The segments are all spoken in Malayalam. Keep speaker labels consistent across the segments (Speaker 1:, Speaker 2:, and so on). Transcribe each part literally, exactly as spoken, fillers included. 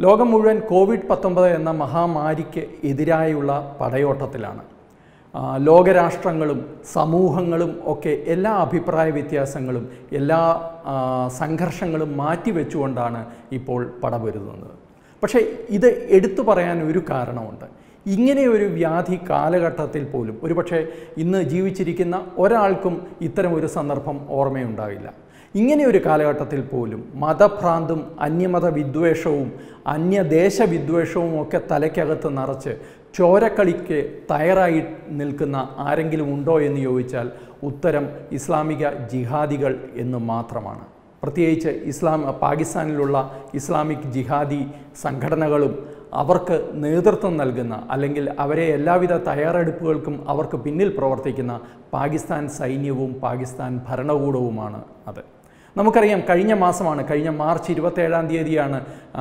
Speaker 1: ലോകം മുഴുവൻ കോവിഡ് പത്തൊമ്പത് എന്ന മഹാമാരിക്ക് എതിരായുള്ള പടയോട്ടത്തിലാണ്. ലോകരാഷ്ട്രങ്ങളും സമൂഹങ്ങളും ഒക്കെ എല്ലാ അഭിപ്രായ വ്യത്യാസങ്ങളും എല്ലാ സംഘർഷങ്ങളും മാറ്റിവെച്ചുകൊണ്ടാണ് ഇപ്പോൾ പടപൊരുതുന്നത്. പക്ഷേ ഇത് എടുത്തു പറയാൻ ഒരു കാരണമുണ്ട്. ഇങ്ങനെയൊരു വ്യാധി കാലഘട്ടത്തിൽ പോലും ഒരുപക്ഷെ ഇന്ന് ജീവിച്ചിരിക്കുന്ന ഒരാൾക്കും ഇത്തരം ഒരു സന്ദർഭം ഓർമ്മയുണ്ടാവില്ല. ഇങ്ങനെയൊരു കാലഘട്ടത്തിൽ പോലും മതഭ്രാന്തും അന്യമത വിദ്വേഷവും അന്യദേശ വിദ്വേഷവും ഒക്കെ തലയ്ക്കകത്ത് നിറച്ച് ചോരക്കളിക്ക് തയ്യാറായി നിൽക്കുന്ന ആരെങ്കിലും ഉണ്ടോ എന്ന് ചോദിച്ചാൽ ഉത്തരം ഇസ്ലാമിക ജിഹാദികൾ എന്ന് മാത്രമാണ്. പ്രത്യേകിച്ച് ഇസ്ലാം പാകിസ്ഥാനിലുള്ള ഇസ്ലാമിക് ജിഹാദി സംഘടനകളും അവർക്ക് നേതൃത്വം നൽകുന്ന അല്ലെങ്കിൽ അവരെ എല്ലാവിധ തയ്യാറെടുപ്പുകൾക്കും അവർക്ക് പിന്നിൽ പ്രവർത്തിക്കുന്ന പാകിസ്ഥാൻ സൈന്യവും പാകിസ്ഥാൻ ഭരണകൂടവുമാണ് അത്. നമുക്കറിയാം, കഴിഞ്ഞ മാസമാണ് കഴിഞ്ഞ മാർച്ച് ഇരുപത്തേഴാം തീയതിയാണ്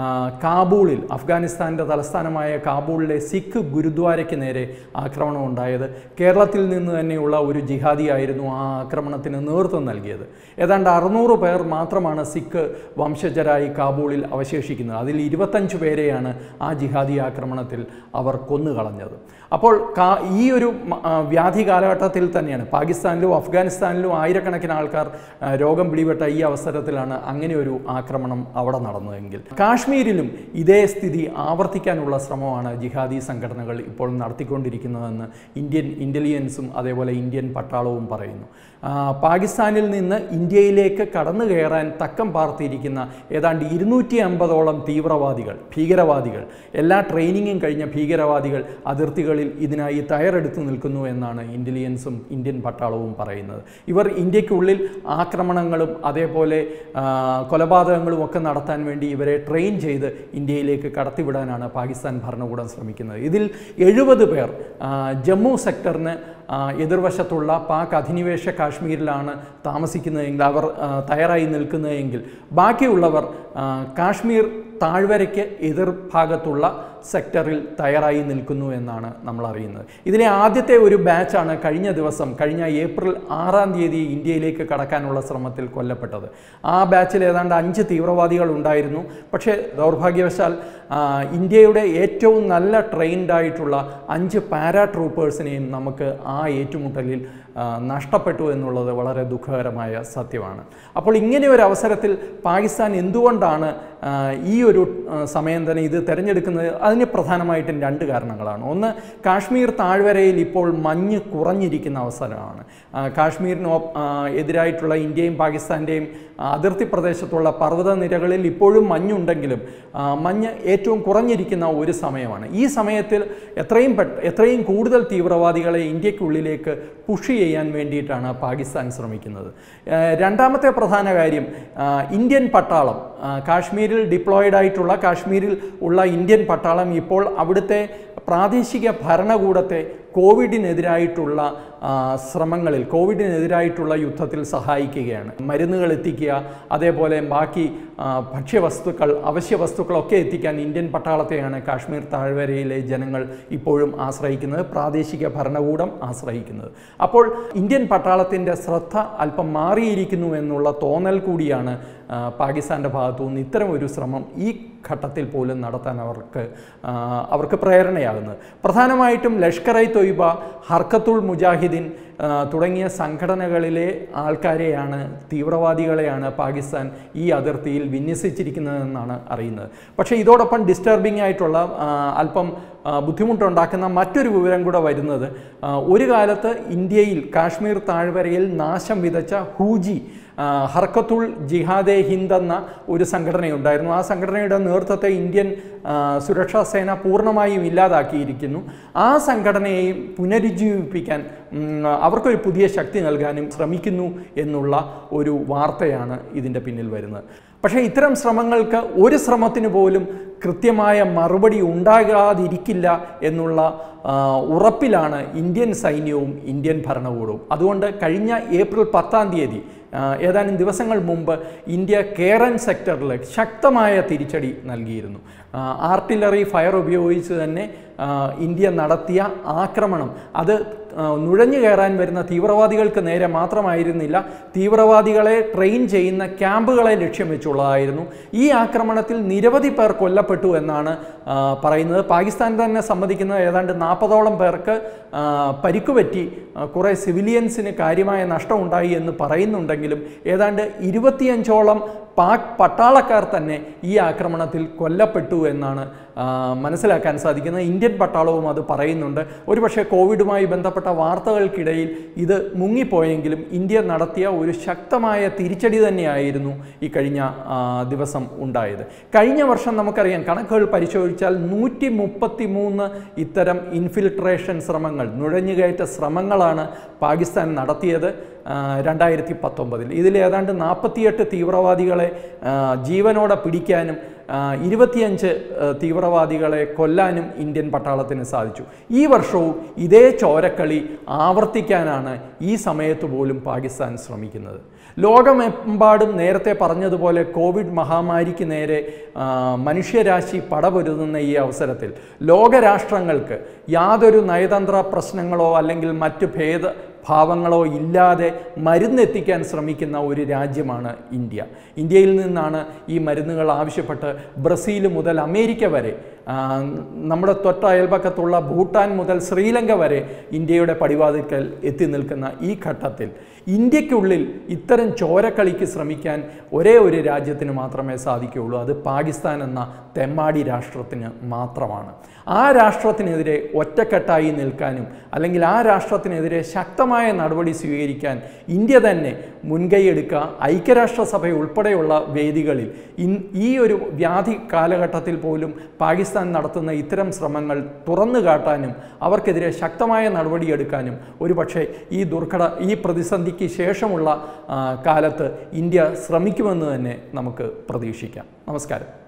Speaker 1: കാബൂളിൽ അഫ്ഗാനിസ്ഥാൻ്റെ തലസ്ഥാനമായ കാബൂളിലെ സിഖ് ഗുരുദ്വാരയ്ക്ക് നേരെ ആക്രമണം ഉണ്ടായത്. കേരളത്തിൽ നിന്ന് തന്നെയുള്ള ഒരു ജിഹാദിയായിരുന്നു ആ ആക്രമണത്തിന് നേതൃത്വം നൽകിയത്. ഏതാണ്ട് അറുന്നൂറ് പേർ മാത്രമാണ് സിഖ് വംശജരായി കാബൂളിൽ അവശേഷിക്കുന്നത്. അതിൽ ഇരുപത്തഞ്ച് പേരെയാണ് ആ ജിഹാദി ആക്രമണത്തിൽ അവർ കൊന്നുകളഞ്ഞത്. അപ്പോൾ ഈ ഒരു വ്യാധി കാലഘട്ടത്തിൽ തന്നെയാണ് പാകിസ്ഥാനിലും അഫ്ഗാനിസ്ഥാനിലും ആയിരക്കണക്കിന് ആൾക്കാർ രോഗം പിടിപെട്ട ഈ അവസരത്തിലാണ് അങ്ങനെ ഒരു ആക്രമണം അവിടെ നടന്നതെങ്കിൽ കാശ്മീരിലും ഇതേ സ്ഥിതി ആവർത്തിക്കാനുള്ള ശ്രമമാണ് ജിഹാദി സംഘടനകൾ ഇപ്പോൾ നടത്തിക്കൊണ്ടിരിക്കുന്നതെന്ന് ഇന്ത്യൻ ഇൻ്റലിജൻസും അതേപോലെ ഇന്ത്യൻ പട്ടാളവും പറയുന്നു. പാകിസ്ഥാനിൽ നിന്ന് ഇന്ത്യയിലേക്ക് കടന്നു കയറാൻ തക്കം പാർത്തിയിരിക്കുന്ന ഏതാണ്ട് ഇരുന്നൂറ്റി അമ്പതോളം തീവ്രവാദികൾ ഭീകരവാദികൾ എല്ലാ ട്രെയിനിങ്ങും കഴിഞ്ഞ ഭീകരവാദികൾ അതിർത്തികളിൽ ഇതിനായി തയ്യാറെടുത്തു നിൽക്കുന്നു എന്നാണ് ഇൻ്റലിജൻസും ഇന്ത്യൻ പട്ടാളവും പറയുന്നത്. ഇവർ ഇന്ത്യക്കുള്ളിൽ ആക്രമണങ്ങളും അതേപോലെ കൊലപാതകങ്ങളും ഒക്കെ നടത്താൻ വേണ്ടി ഇവരെ ട്രെയിൻ ചെയ്ത് ഇന്ത്യയിലേക്ക് കടത്തിവിടാനാണ് പാകിസ്ഥാൻ ഭരണകൂടം ശ്രമിക്കുന്നത്. ഇതിൽ എഴുപത് പേർ ജമ്മു സെക്ടറിന് എതിർവശത്തുള്ള പാക് അധിനിവേശ കാശ്മീരിലാണ് താമസിക്കുന്നതെങ്കിൽ അവർ തയ്യാറായി നിൽക്കുന്നതെങ്കിൽ ബാക്കിയുള്ളവർ കാശ്മീർ താഴ്വരയ്ക്ക് എതിർഭാഗത്തുള്ള സെക്ടറിൽ തയ്യാറായി നിൽക്കുന്നു എന്നാണ് നമ്മൾ അറിയുന്നത്. ഇതിലെ ആദ്യത്തെ ഒരു ബാച്ചാണ് കഴിഞ്ഞ ദിവസം കഴിഞ്ഞ ഏപ്രിൽ ആറാം തീയതി ഇന്ത്യയിലേക്ക് കടക്കാനുള്ള ശ്രമത്തിൽ കൊല്ലപ്പെട്ടത്. ആ ബാച്ചിൽ ഏതാണ്ട് അഞ്ച് തീവ്രവാദികൾ ഉണ്ടായിരുന്നു. പക്ഷേ ദൗർഭാഗ്യവശാൽ ഇന്ത്യയുടെ ഏറ്റവും നല്ല ട്രെയിൻഡ് ആയിട്ടുള്ള അഞ്ച് പാരാട്രൂപ്പേഴ്സിനെയും നമുക്ക് ആ ഏറ്റുമുട്ടലിൽ നഷ്ടപ്പെട്ടു എന്നുള്ളത് വളരെ ദുഃഖകരമായ സത്യമാണ്. അപ്പോൾ ഇങ്ങനെ ഒരു അവസരത്തിൽ പാകിസ്ഥാൻ എന്തുകൊണ്ടാണ് ഈ ഒരു സമയം തന്നെ ഇത് തിരഞ്ഞെടുക്കുന്നത്? അതിന് പ്രധാനമായിട്ടും രണ്ട് കാരണങ്ങളാണ്. ഒന്ന്, കാശ്മീർ താഴ്വരയിൽ ഇപ്പോൾ മഞ്ഞ് കുറഞ്ഞിരിക്കുന്ന അവസരമാണ്. കാശ്മീരിന് എതിരായിട്ടുള്ള ഇന്ത്യയും പാകിസ്ഥാൻ്റെയും അതിർത്തി പ്രദേശത്തുള്ള പർവ്വതനിരകളിൽ ഇപ്പോഴും മഞ്ഞുണ്ടെങ്കിലും മഞ്ഞ് ഏറ്റവും കുറഞ്ഞിരിക്കുന്ന ഒരു സമയമാണ്. ഈ സമയത്തിൽ എത്രയും പെട്ട എത്രയും കൂടുതൽ തീവ്രവാദികളെ ഇന്ത്യക്കുള്ളിലേക്ക് പുഷ് ചെയ്യാൻ വേണ്ടിയിട്ടാണ് പാകിസ്ഥാൻ ശ്രമിക്കുന്നത്. രണ്ടാമത്തെ പ്രധാന കാര്യം, ഇന്ത്യൻ പട്ടാളം കാശ്മീരിൽ ഡിപ്ലോയിഡ് ആയിട്ടുള്ള കാശ്മീരിൽ ഉള്ള ഇന്ത്യൻ പട്ടാളം ഇപ്പോൾ അവിടുത്തെ പ്രാദേശിക ഭരണകൂടത്തെ കോവിഡിനെതിരായിട്ടുള്ള ശ്രമങ്ങളിൽ കോവിഡിനെതിരായിട്ടുള്ള യുദ്ധത്തിൽ സഹായിക്കുകയാണ്. മരുന്നുകൾ എത്തിക്കുക, അതേപോലെ ബാക്കി ഭക്ഷ്യവസ്തുക്കൾ അവശ്യ വസ്തുക്കളൊക്കെ എത്തിക്കാൻ ഇന്ത്യൻ പട്ടാളത്തെയാണ് കാശ്മീർ താഴ്വരയിലെ ജനങ്ങൾ ഇപ്പോഴും ആശ്രയിക്കുന്നത്, പ്രാദേശിക ഭരണകൂടം ആശ്രയിക്കുന്നത്. അപ്പോൾ ഇന്ത്യൻ പട്ടാളത്തിൻ്റെ ശ്രദ്ധ അല്പം മാറിയിരിക്കുന്നു എന്നുള്ള തോന്നൽ കൂടിയാണ് പാകിസ്ഥാൻ്റെ ഭാഗത്തു നിന്ന് ഇത്തരം ഒരു ശ്രമം ഈ ഘട്ടത്തിൽ പോലും നടത്താൻ അവർക്ക് അവർക്ക് പ്രേരണയാകുന്നത്. പ്രധാനമായിട്ടും ലഷ്കർ ഇ തൊയ്ബ, ഹർക്കത്തുൾ മുജാഹിദീൻ തുടങ്ങിയ സംഘടനകളിലെ ആൾക്കാരെയാണ്, തീവ്രവാദികളെയാണ് പാകിസ്ഥാൻ ഈ അതിർത്തിയിൽ വിന്യസിച്ചിരിക്കുന്നതെന്നാണ് അറിയുന്നത്. പക്ഷേ ഇതോടൊപ്പം ഡിസ്റ്റർബിംഗ് ആയിട്ടുള്ള അല്പം ബുദ്ധിമുട്ടുണ്ടാക്കുന്ന മറ്റൊരു വിവരം കൂടെ വരുന്നത്, ഒരു കാലത്ത് ഇന്ത്യയിൽ കാശ്മീർ താഴ്വരയിൽ നാശം വിതച്ച ഹൂജി ഹർക്കത്തുൾ ജിഹാദെ ഹിന്ദ് എന്ന ഒരു സംഘടനയുണ്ടായിരുന്നു. ആ സംഘടനയുടെ നേതൃത്വത്തെ ഇന്ത്യൻ സുരക്ഷാ സേന പൂർണ്ണമായും ഇല്ലാതാക്കിയിരിക്കുന്നു. ആ സംഘടനയെയും പുനരുജ്ജീവിപ്പിക്കാൻ അവർക്കൊരു പുതിയ ശക്തി നൽകാനും ശ്രമിക്കുന്നു എന്നുള്ള ഒരു വാർത്തയാണ് ഇതിൻ്റെ പിന്നിൽ വരുന്നത്. പക്ഷേ ഇത്തരം ശ്രമങ്ങൾക്ക് ഒരു ശ്രമത്തിന് പോലും കൃത്യമായ മറുപടി ഉണ്ടാകാതിരിക്കില്ല എന്നുള്ള ഉറപ്പിലാണ് ഇന്ത്യൻ സൈന്യവും ഇന്ത്യൻ ഭരണകൂടവും. അതുകൊണ്ട് കഴിഞ്ഞ ഏപ്രിൽ പത്താം തീയതി ഏതാനും ദിവസങ്ങൾ മുമ്പ് ഇന്ത്യ കേരൻ സെക്ടറിൽ ശക്തമായ തിരിച്ചടി നൽകിയിരുന്നു. ആർട്ടിലറി ഫയർ ഉപയോഗിച്ച് തന്നെ ഇന്ത്യ നടത്തിയ ആക്രമണം അത് നുഴഞ്ഞു കയറാൻ വരുന്ന തീവ്രവാദികൾക്ക് നേരെ മാത്രമായിരുന്നില്ല, തീവ്രവാദികളെ ട്രെയിൻ ചെയ്യുന്ന ക്യാമ്പുകളെ ലക്ഷ്യം വെച്ചുള്ളതായിരുന്നു. ഈ ആക്രമണത്തിൽ നിരവധി പേർ കൊല്ലപ്പെട്ടു എന്നാണ് പറയുന്നത്. പാകിസ്ഥാൻ തന്നെ സമ്മതിക്കുന്നത് ഏതാണ്ട് നാൽപ്പതോളം പേർക്ക് പരിക്കുപറ്റി, കുറേ സിവിലിയൻസിന് കാര്യമായ നഷ്ടമുണ്ടായി എന്ന് പറയുന്നുണ്ടെങ്കിലും ഏതാണ്ട് ഇരുപത്തിയഞ്ചോളം പാക് പട്ടാളക്കാർ തന്നെ ഈ ആക്രമണത്തിൽ കൊല്ലപ്പെട്ടു എന്നാണ് മനസ്സിലാക്കാൻ സാധിക്കുന്നത്. ഇന്ത്യൻ പട്ടാളവും അത് പറയുന്നുണ്ട്. ഒരുപക്ഷെ കോവിഡുമായി ബന്ധപ്പെട്ട വാർത്തകൾക്കിടയിൽ ഇത് മുങ്ങിപ്പോയെങ്കിലും ഇന്ത്യ നടത്തിയ ഒരു ശക്തമായ തിരിച്ചടി തന്നെയായിരുന്നു ഈ കഴിഞ്ഞ ദിവസം ഉണ്ടായത്. കഴിഞ്ഞ വർഷം നമുക്കറിയാം, കണക്കുകൾ പരിശോധിച്ചാൽ നൂറ്റി മുപ്പത്തി മൂന്ന് ഇത്തരം ഇൻഫിൽട്രേഷൻ ശ്രമങ്ങൾ, നുഴഞ്ഞുകയറ്റ ശ്രമങ്ങളാണ് പാകിസ്ഥാൻ നടത്തിയത് രണ്ടായിരത്തി പത്തൊമ്പതിൽ. ഇതിൽ ഏതാണ്ട് നാൽപ്പത്തിയെട്ട് തീവ്രവാദികളെ ജീവനോടെ പിടിക്കാനും ഇരുപത്തിയഞ്ച് തീവ്രവാദികളെ കൊല്ലാനും ഇന്ത്യൻ പട്ടാളത്തിന് സാധിച്ചു. ഈ വർഷവും ഇതേ ചോരക്കളി ആവർത്തിക്കാനാണ് ഈ സമയത്ത് പോലും പാകിസ്ഥാൻ ശ്രമിക്കുന്നത്. ലോകമെമ്പാടും നേരത്തെ പറഞ്ഞതുപോലെ കോവിഡ് മഹാമാരിക്ക് നേരെ മനുഷ്യരാശി പടപൊരുതുന്ന ഈ അവസരത്തിൽ ലോകരാഷ്ട്രങ്ങൾക്ക് യാതൊരു നയതന്ത്ര പ്രശ്നങ്ങളോ അല്ലെങ്കിൽ മറ്റ് ഭേദ ഭാവങ്ങളോ ഇല്ലാതെ മരുന്നെത്തിക്കാൻ ശ്രമിക്കുന്ന ഒരു രാജ്യമാണ് ഇന്ത്യ. ഇന്ത്യയിൽ നിന്നാണ് ഈ മരുന്നുകൾ ആവശ്യപ്പെട്ട് ബ്രസീൽ മുതൽ അമേരിക്ക വരെ, നമ്മുടെ തൊട്ട അയൽപക്കത്തുള്ള ഭൂട്ടാൻ മുതൽ ശ്രീലങ്ക വരെ ഇന്ത്യയുടെ പടിവാതിൽക്കൽ എത്തി നിൽക്കുന്ന ഈ ഘട്ടത്തിൽ ഇന്ത്യക്കുള്ളിൽ ഇത്തരം ചോരക്കളിക്ക് ശ്രമിക്കാൻ ഒരേ ഒരു രാജ്യത്തിന് മാത്രമേ സാധിക്കുകയുള്ളൂ. അത് പാകിസ്ഥാൻ എന്ന തെമ്മാടി രാഷ്ട്രത്തിന് മാത്രമാണ്. ആ രാഷ്ട്രത്തിനെതിരെ ഒറ്റക്കെട്ടായി നിൽക്കാനും അല്ലെങ്കിൽ ആ രാഷ്ട്രത്തിനെതിരെ ശക്തമായ നടപടി സ്വീകരിക്കാൻ ഇന്ത്യ തന്നെ മുൻകൈയെടുക്കുക. ഐക്യരാഷ്ട്രസഭ ഉൾപ്പെടെയുള്ള വേദികളിൽ ഈ ഒരു വ്യാധി കാലഘട്ടത്തിൽ പോലും പാകിസ്ഥാൻ നടത്തുന്ന ഇത്തരം ശ്രമങ്ങൾ തുറന്നു കാട്ടാനും അവർക്കെതിരെ ശക്തമായ നടപടിയെടുക്കാനും ഒരുപക്ഷെ ഈ ദുർഘട ഈ പ്രതിസന്ധിക്ക് ശേഷമുള്ള കാലത്ത് ഇന്ത്യ ശ്രമിക്കുമെന്ന് തന്നെ നമുക്ക് പ്രതീക്ഷിക്കാം. നമസ്കാരം.